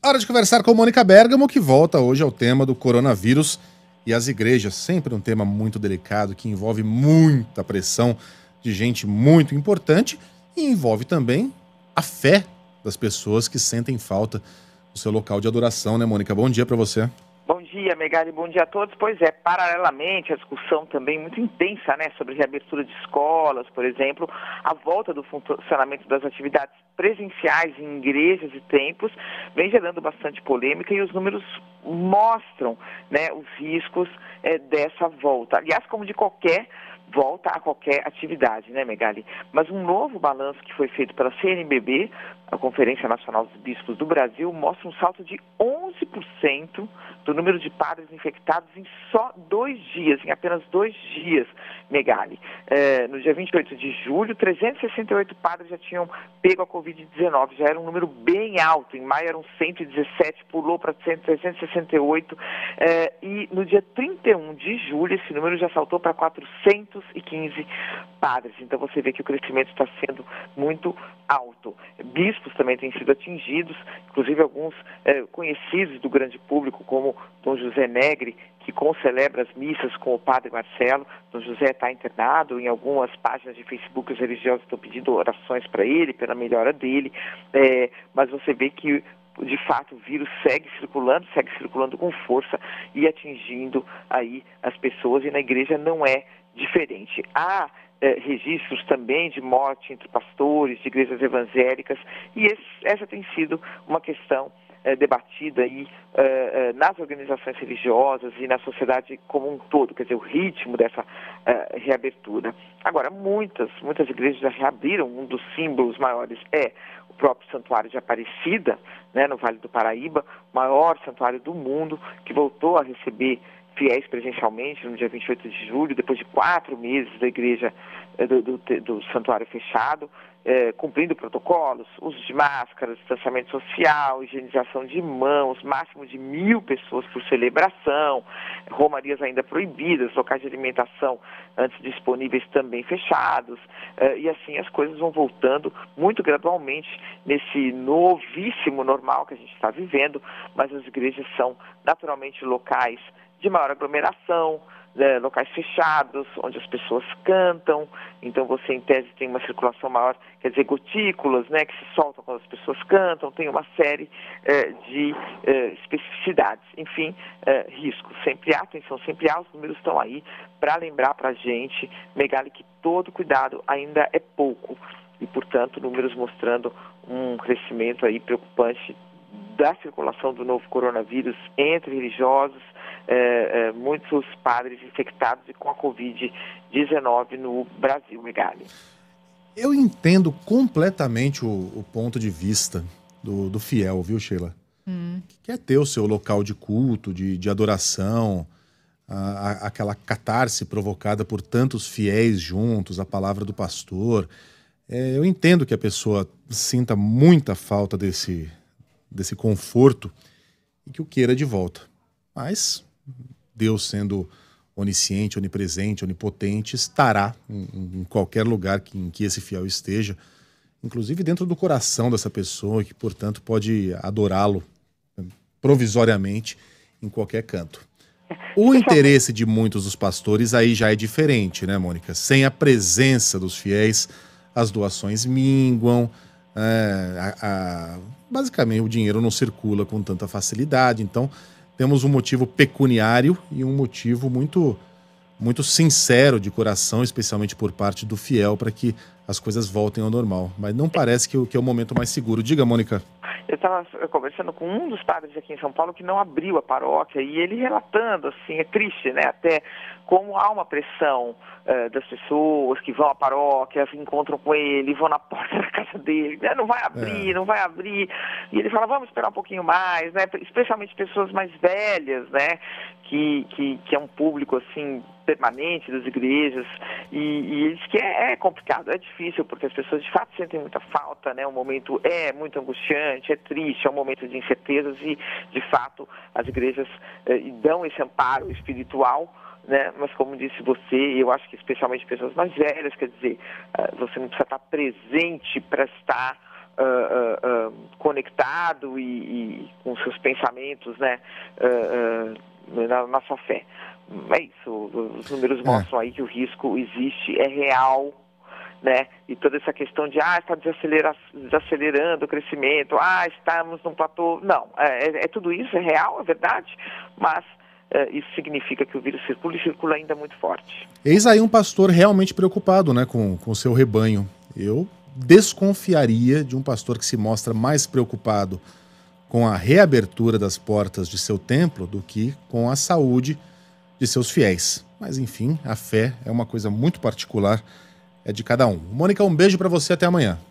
Hora de conversar com Mônica Bergamo, que volta hoje ao tema do coronavírus e as igrejas. Sempre um tema muito delicado, que envolve muita pressão de gente muito importante e envolve também a fé das pessoas que sentem falta do seu local de adoração, né, Mônica? Bom dia para você. Bom dia, Megali, bom dia a todos. Pois é, paralelamente, a discussão também muito intensa, né, sobre reabertura de escolas, por exemplo, a volta do funcionamento das atividades presenciais em igrejas e templos, vem gerando bastante polêmica e os números mostram, né, os riscos dessa volta. Aliás, como de qualquer volta a qualquer atividade, né, Megali? Mas um novo balanço que foi feito pela CNBB, a Conferência Nacional dos Bispos do Brasil, mostra um salto de 11% do número de padres infectados em só 2 dias, em apenas 2 dias, Megali. No dia 28 de julho, 368 padres já tinham pego a Covid-19, já era um número bem alto, em maio eram 117, pulou para 368, e no dia 31 de julho esse número já saltou para 415 padres. Então você vê que o crescimento está sendo muito alto. Bispos também têm sido atingidos, inclusive alguns conhecidos do grande público, como Dom José Negri, que concelebra as missas com o padre Marcelo. Dom José está internado, em algumas páginas de Facebook os religiosos estão pedindo orações para ele, pela melhora dele, mas você vê que de fato o vírus segue circulando com força e atingindo aí as pessoas, e na igreja não é diferente. Há registros também de morte entre pastores de igrejas evangélicas, e essa tem sido uma questão debatida aí nas organizações religiosas e na sociedade como um todo, quer dizer, o ritmo dessa reabertura. Agora, muitas igrejas já reabriram. Um dos símbolos maiores é o próprio Santuário de Aparecida, né, no Vale do Paraíba, maior santuário do mundo, que voltou a receber fiéis presencialmente no dia 28 de julho, depois de 4 meses da igreja, do santuário fechado, cumprindo protocolos, uso de máscaras, distanciamento social, higienização de mãos, máximo de 1.000 pessoas por celebração, romarias ainda proibidas, locais de alimentação antes disponíveis também fechados, e assim as coisas vão voltando muito gradualmente nesse novíssimo normal que a gente está vivendo, mas as igrejas são naturalmente locais de maior aglomeração, locais fechados, onde as pessoas cantam, então você em tese tem uma circulação maior, quer dizer, gotículas, né, que se soltam quando as pessoas cantam, tem uma série de especificidades, enfim, riscos. Sempre há atenção, sempre há, os números estão aí para lembrar para a gente, Megali, que todo cuidado ainda é pouco, e portanto números mostrando um crescimento aí preocupante da circulação do novo coronavírus entre religiosos, muitos padres infectados e com a Covid-19 no Brasil, Megali. Eu entendo completamente o ponto de vista do fiel, viu, Sheila? Que quer ter o seu local de culto, de adoração, aquela catarse provocada por tantos fiéis juntos, a palavra do pastor. Eu entendo que a pessoa sinta muita falta desse conforto e que o queira de volta. Mas Deus, sendo onisciente, onipresente, onipotente, estará em qualquer lugar em que esse fiel esteja, inclusive dentro do coração dessa pessoa, que, portanto, pode adorá-lo provisoriamente em qualquer canto. O interesse de muitos dos pastores aí já é diferente, né, Mônica? Sem a presença dos fiéis, as doações minguam, basicamente o dinheiro não circula com tanta facilidade, então temos um motivo pecuniário e um motivo muito, muito sincero de coração, especialmente por parte do fiel, para que as coisas voltem ao normal. Mas não parece que é o momento mais seguro. Diga, Mônica. Eu estava conversando com um dos padres aqui em São Paulo que não abriu a paróquia, e ele relatando, assim, é triste, né, até como há uma pressão das pessoas que vão à paróquia, se encontram com ele, vão na porta da casa dele, né, não vai abrir, e ele fala, vamos esperar um pouquinho mais, né, especialmente pessoas mais velhas, né, que é um público, assim, permanente das igrejas, e ele diz que é complicado, é difícil, porque as pessoas de fato sentem muita falta, né, o momento é muito angustiante, é triste, é um momento de incertezas, e de fato as igrejas dão esse amparo espiritual, né? Mas como disse você, eu acho que especialmente pessoas mais velhas, quer dizer, você não precisa estar presente para estar conectado e com os seus pensamentos, né, na nossa fé. É isso, os números mostram aí que o risco existe, é real, né? E toda essa questão de está desacelerando o crescimento, estamos num platô. Não, tudo isso é real, é verdade, mas isso significa que o vírus circula e circula ainda muito forte. Eis aí um pastor realmente preocupado, né, com o seu rebanho. Eu desconfiaria de um pastor que se mostra mais preocupado com a reabertura das portas de seu templo do que com a saúde de seus fiéis. Mas enfim, a fé é uma coisa muito particular, é de cada um. Mônica, um beijo para você, até amanhã.